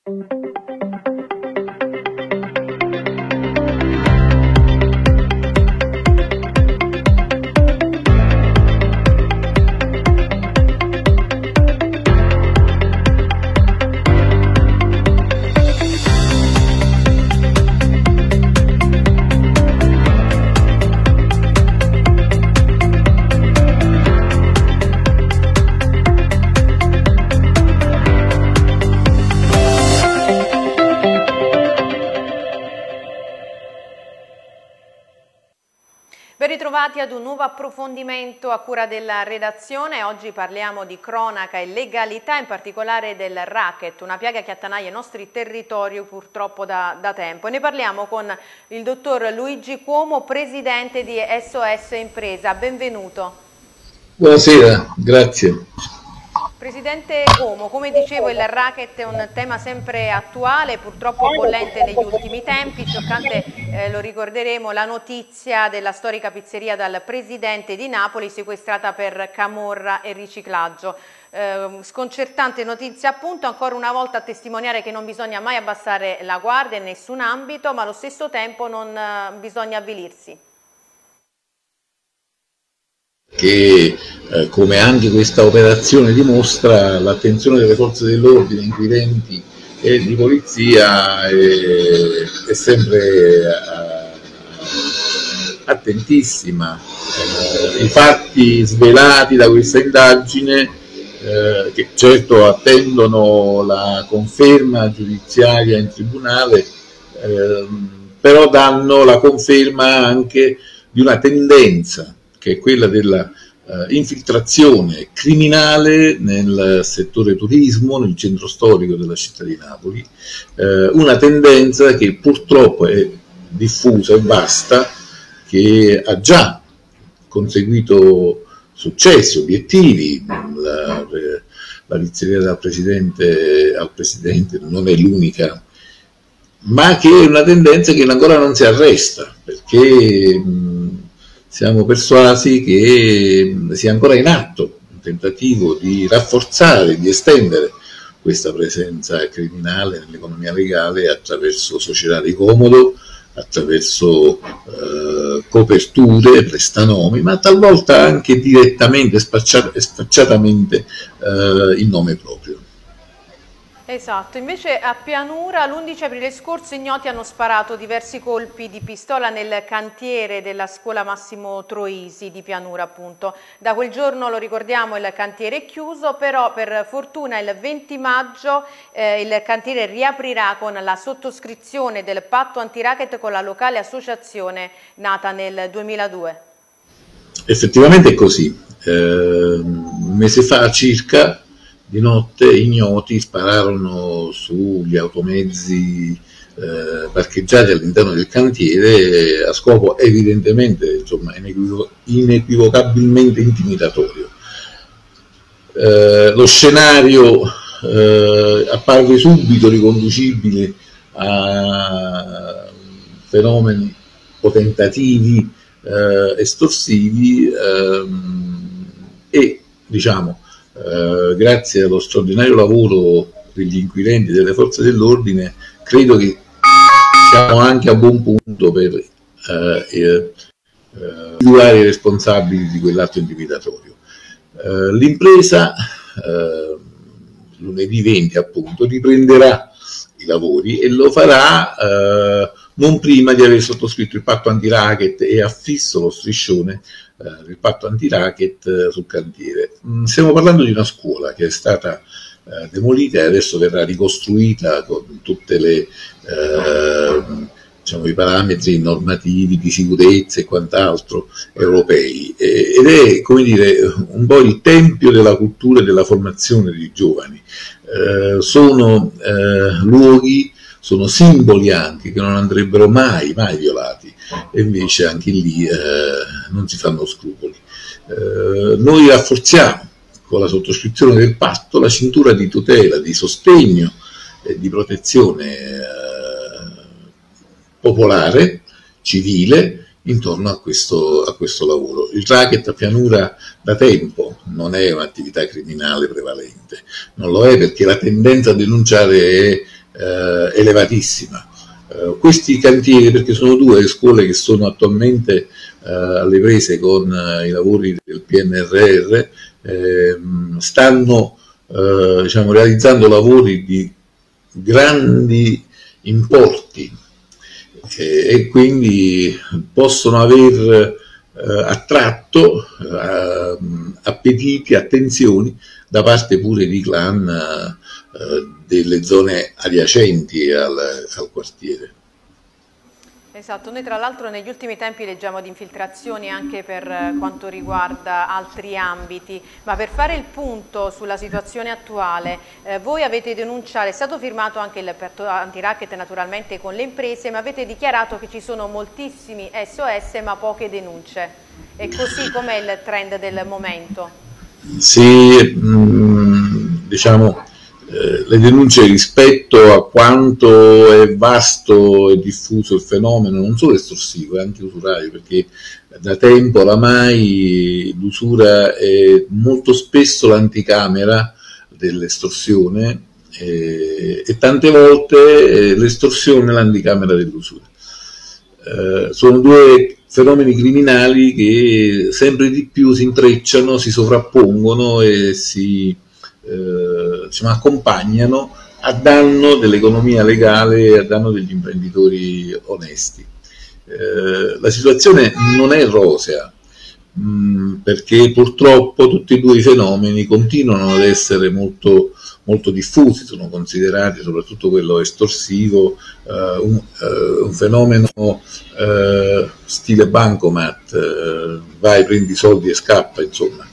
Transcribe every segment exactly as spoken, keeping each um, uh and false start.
Ben ritrovati ad un nuovo approfondimento a cura della redazione. Oggi parliamo di cronaca e legalità, in particolare del racket, una piaga che attanaglia i nostri territori purtroppo da, da tempo. E ne parliamo con il dottor Luigi Cuomo, presidente di S O S Impresa. Benvenuto. Buonasera, grazie. Presidente Cuomo, come dicevo, il racket è un tema sempre attuale, purtroppo bollente negli ultimi tempi. Scioccante, eh, lo ricorderemo, la notizia della storica pizzeria dal presidente di Napoli sequestrata per camorra e riciclaggio. Eh, sconcertante notizia, appunto, ancora una volta a testimoniare che non bisogna mai abbassare la guardia in nessun ambito, ma allo stesso tempo non eh, bisogna avvilirsi. Che eh, come anche questa operazione dimostra, l'attenzione delle forze dell'ordine, inquirenti e di polizia è, è sempre eh, attentissima. Eh, I fatti svelati da questa indagine, eh, che certo attendono la conferma giudiziaria in tribunale, eh, però danno la conferma anche di una tendenza, che è quella della uh, infiltrazione criminale nel settore turismo, nel centro storico della città di Napoli, uh, una tendenza che purtroppo è diffusa e vasta, che ha già conseguito successi, obiettivi. La, la pizzeria dal presidente al presidente non è l'unica, ma che è una tendenza che ancora non si arresta, perché mh, siamo persuasi che sia ancora in atto un tentativo di rafforzare, di estendere questa presenza criminale nell'economia legale attraverso società di comodo, attraverso eh, coperture, prestanomi, ma talvolta anche direttamente, spacciat- sfacciatamente eh, in nome proprio. Esatto, invece a Pianura l'undici aprile scorso ignoti hanno sparato diversi colpi di pistola nel cantiere della scuola Massimo Troisi di Pianura, appunto. Da quel giorno, lo ricordiamo, il cantiere è chiuso, però per fortuna il venti maggio eh, il cantiere riaprirà con la sottoscrizione del patto antiracket con la locale associazione nata nel duemiladue. Effettivamente è così. Eh, un mese fa circa, di notte, ignoti spararono sugli automezzi eh, parcheggiati all'interno del cantiere a scopo evidentemente, insomma, inequivoc- inequivocabilmente intimidatorio. Eh, lo scenario eh, apparve subito riconducibile a fenomeni o tentativi eh, estorsivi ehm, e, diciamo, Uh, grazie allo straordinario lavoro degli inquirenti e delle forze dell'ordine, credo che siamo anche a buon punto per uh, eh, uh, individuare i responsabili di quell'atto intimidatorio. Uh, l'impresa uh, lunedì venti, appunto, riprenderà i lavori e lo farà uh, non prima di aver sottoscritto il patto antiracket e affisso lo striscione eh, del patto antiracket eh, sul cantiere. Mm, stiamo parlando di una scuola che è stata eh, demolita e adesso verrà ricostruita con tutte le eh, diciamo, i parametri normativi di sicurezza e quant'altro europei, e, ed è, come dire, un po' il tempio della cultura e della formazione dei giovani. Eh, sono eh, luoghi, sono simboli anche che non andrebbero mai, mai violati, e invece anche lì eh, non si fanno scrupoli. Eh, noi rafforziamo con la sottoscrizione del patto la cintura di tutela, di sostegno e di protezione eh, popolare, civile, intorno a questo, a questo lavoro. Il racket a Pianura da tempo non è un'attività criminale prevalente, non lo è perché la tendenza a denunciare è eh, elevatissima. Eh, questi cantieri, perché sono due le scuole che sono attualmente eh, alle prese con eh, i lavori del P N R R, eh, stanno eh, diciamo, realizzando lavori di grandi importi eh, e quindi possono aver eh, attratto eh, appetiti, attenzioni da parte pure di clan eh, delle zone adiacenti al, al quartiere. Esatto, noi tra l'altro negli ultimi tempi leggiamo di infiltrazioni anche per quanto riguarda altri ambiti, ma per fare il punto sulla situazione attuale, eh, voi avete denunciato, è stato firmato anche il patto antiracket naturalmente con le imprese, ma avete dichiarato che ci sono moltissimi S O S ma poche denunce. E così com'è il trend del momento? Sì, mh, diciamo... le denunce rispetto a quanto è vasto e diffuso il fenomeno, non solo estorsivo, è anche usurario, perché da tempo oramai l'usura è molto spesso l'anticamera dell'estorsione eh, e tante volte eh, l'estorsione è l'anticamera dell'usura. Eh, sono due fenomeni criminali che sempre di più si intrecciano, si sovrappongono e si Eh, diciamo, accompagnano a danno dell'economia legale e a danno degli imprenditori onesti. Eh, la situazione non è rosea, mh, perché purtroppo tutti e due i fenomeni continuano ad essere molto, molto diffusi, sono considerati, soprattutto quello estorsivo, eh, un, eh, un fenomeno eh, stile bancomat, eh, vai, prendi i soldi e scappa, insomma.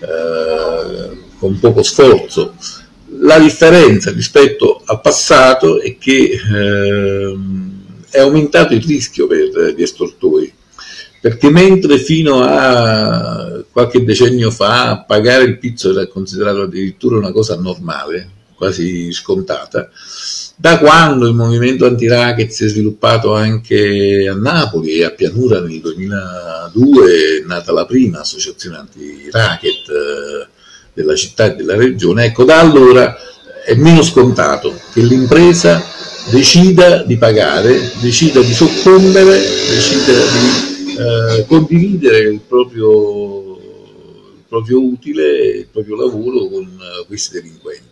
Eh, con poco sforzo. La differenza rispetto al passato è che eh, è aumentato il rischio per gli estortori, perché mentre fino a qualche decennio fa pagare il pizzo era considerato addirittura una cosa normale, quasi scontata, da quando il movimento antiracket si è sviluppato anche a Napoli e a Pianura nel duemiladue è nata la prima associazione antiracket eh, della città e della regione, ecco, da allora è meno scontato che l'impresa decida di pagare, decida di soccombere, decida di eh, condividere il proprio, il proprio utile, il proprio lavoro con uh, questi delinquenti.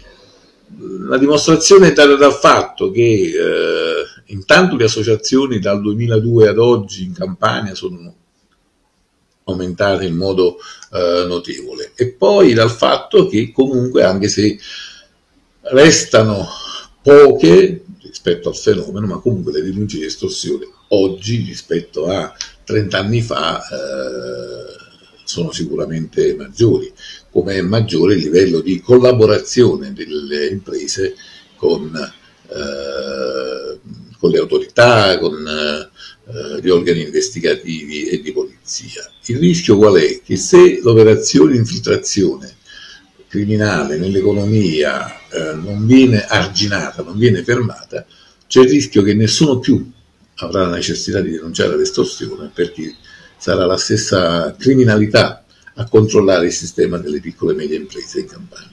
La dimostrazione è data dal fatto che eh, intanto le associazioni dal duemiladue ad oggi in Campania sono aumentate in modo eh, notevole, e poi dal fatto che comunque, anche se restano poche rispetto al fenomeno, ma comunque le denunce di estorsione oggi rispetto a trenta anni fa eh, sono sicuramente maggiori, come è maggiore il livello di collaborazione delle imprese con, eh, con le autorità, con eh, gli organi investigativi e di polizia. Il rischio qual è? Che se l'operazione di infiltrazione criminale nell'economia eh, non viene arginata, non viene fermata, c'è il rischio che nessuno più avrà la necessità di denunciare l'estorsione, perché sarà la stessa criminalità a controllare il sistema delle piccole e medie imprese in Campania.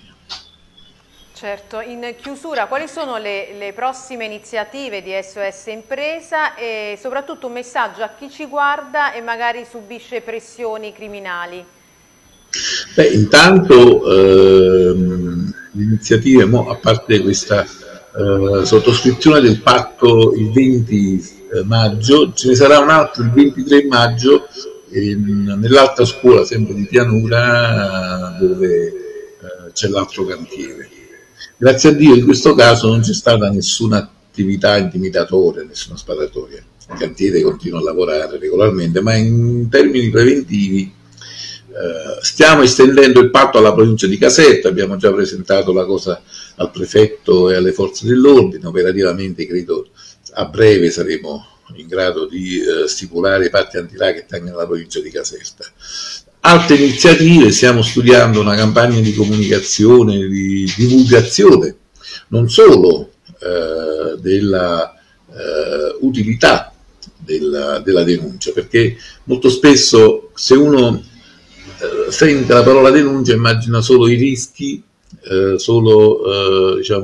Certo, in chiusura quali sono le, le prossime iniziative di S O S Impresa e soprattutto un messaggio a chi ci guarda e magari subisce pressioni criminali? Beh, intanto ehm, le iniziative, a parte questa eh, sottoscrizione del patto il venti maggio, ce ne sarà un altro il ventitré maggio ehm, nell'altra scuola sempre di Pianura dove eh, c'è l'altro cantiere. Grazie a Dio in questo caso non c'è stata nessuna attività intimidatoria, nessuna sparatoria. Il cantiere continua a lavorare regolarmente, ma in termini preventivi eh, stiamo estendendo il patto alla provincia di Caserta, abbiamo già presentato la cosa al prefetto e alle forze dell'ordine, operativamente credo a breve saremo in grado di eh, stipulare i patti antiracket anche nella provincia di Caserta. Altre iniziative, stiamo studiando una campagna di comunicazione, di divulgazione, non solo eh, della eh, utilità della, della denuncia, perché molto spesso se uno eh, sente la parola denuncia immagina solo i rischi, eh, solo eh, diciamo,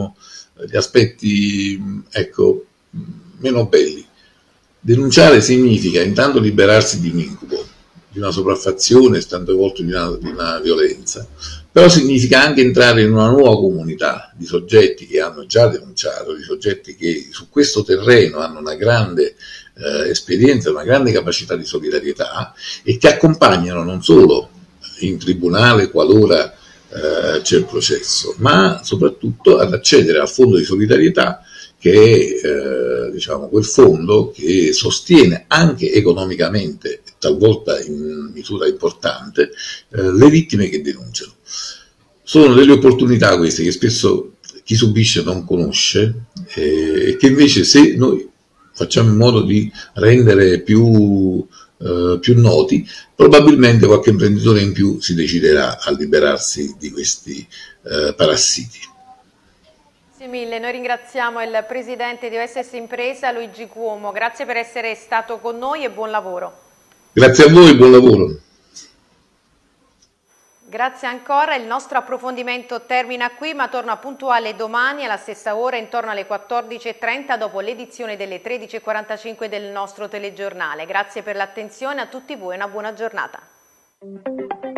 gli aspetti, ecco, meno belli. Denunciare significa intanto liberarsi di un incubo, di una sopraffazione, tante volte di una, di una violenza, però significa anche entrare in una nuova comunità di soggetti che hanno già denunciato, di soggetti che su questo terreno hanno una grande eh, esperienza, una grande capacità di solidarietà e che accompagnano non solo in tribunale qualora eh, c'è il processo, ma soprattutto ad accedere al fondo di solidarietà, che è eh, diciamo, quel fondo che sostiene anche economicamente, talvolta in misura importante, eh, le vittime che denunciano. Sono delle opportunità queste che spesso chi subisce non conosce e eh, che invece, se noi facciamo in modo di rendere più, eh, più noti, probabilmente qualche imprenditore in più si deciderà a liberarsi di questi eh, parassiti. Grazie mille, noi ringraziamo il presidente di O S S Impresa Luigi Cuomo, grazie per essere stato con noi e buon lavoro. Grazie a voi, buon lavoro. Grazie ancora, il nostro approfondimento termina qui, ma torna puntuale domani alla stessa ora, intorno alle quattordici e trenta, dopo l'edizione delle tredici e quarantacinque del nostro telegiornale. Grazie per l'attenzione a tutti voi e una buona giornata.